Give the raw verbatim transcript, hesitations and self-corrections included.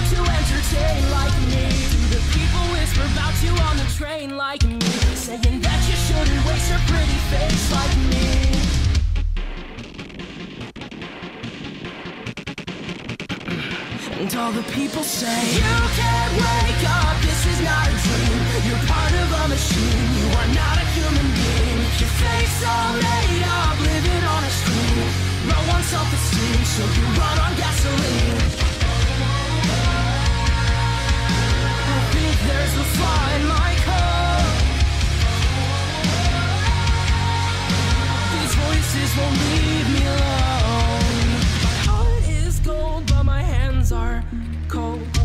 start to entertain like me? Do the people whisper about you on the train like me, saying that you shouldn't waste your pretty face like me? And all the people say, you can't wake up, this is not a dream. You're part of a machine, you are not a human being. Your face all made up, living on a screen. Low on self-esteem, so you run on gasoline. I think there's a flaw in my code. These voices won't leave me alone. My heart is gold, but my hands are cold.